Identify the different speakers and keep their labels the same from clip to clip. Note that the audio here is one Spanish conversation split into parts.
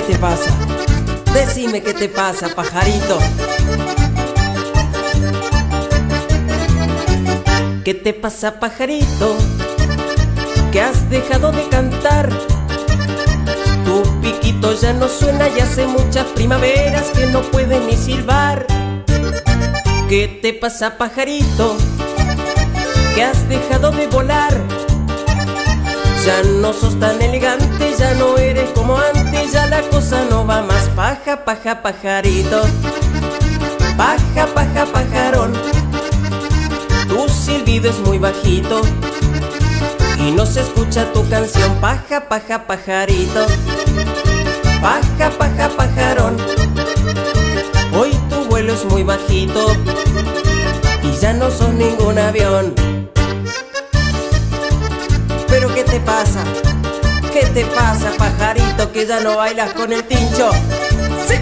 Speaker 1: te pasa? Decime qué te pasa, pajarito. ¿Qué te pasa, pajarito? Que has dejado de cantar. Tu piquito ya no suena y hace muchas primaveras que no puedes ni silbar. ¿Qué te pasa, pajarito? Que has dejado de volar. Ya no sos tan elegante, ya no eres como antes, ya la cosa no va más. Paja, paja, pajarito. Paja, paja, pajarón. Tu silbido es muy bajito y no se escucha tu canción. Paja, paja, pajarito. Paja, paja, pajarón. Hoy tu vuelo es muy bajito y ya no sos ningún avión. ¿Pero qué te pasa? ¿Qué te pasa, pajarito, que ya no bailas con el tincho? ¡Sí!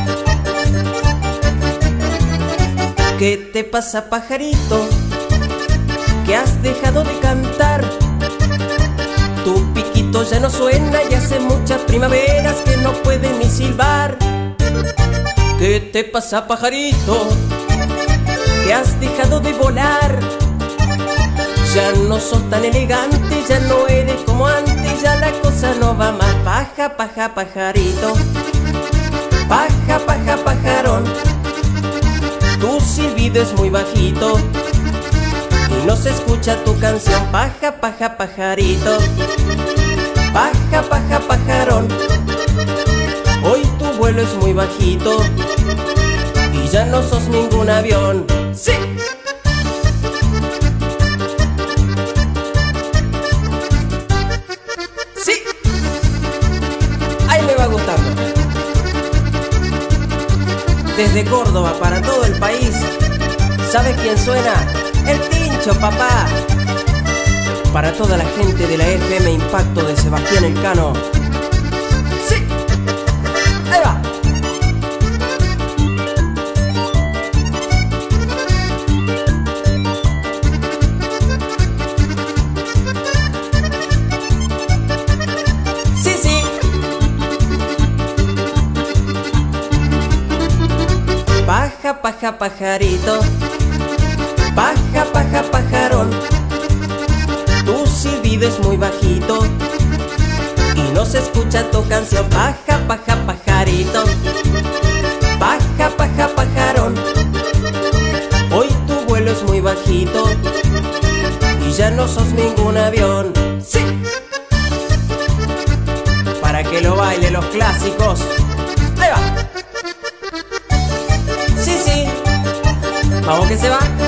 Speaker 1: ¿Qué te pasa, pajarito? Que has dejado de cantar. Tu piquito ya no suena y hace muchas primaveras que no puedes ni silbar. ¿Qué te pasa, pajarito? Que has dejado de volar. Ya no sos tan elegante, ya no eres como antes, ya la cosa no va más. Paja, paja, pajarito. Paja, paja, pajarón. Tu silbido es muy bajito y no se escucha tu canción. Paja, paja, pajarito. Paja, paja, pajarón. Hoy tu vuelo es muy bajito y ya no sos ningún avión. ¡Sí! ¡Sí! Ahí me va gustando. Desde Córdoba para todo el país. ¿Sabes quién suena? El Tincho, papá. Para toda la gente de la FM Impacto de Sebastián Elcano. ¡Sí! ¡Ahí va! ¡Sí, sí! Paja, paja, pajarito. Paja, paja, pajarón. Tu silbido es muy bajito y no se escucha tu canción. Paja, paja, pajarito. Paja, paja, pajarón. Hoy tu vuelo es muy bajito y ya no sos ningún avión. ¡Sí! Para que lo baile los clásicos. ¡Ahí va! ¡Sí, sí! Vamos que se va.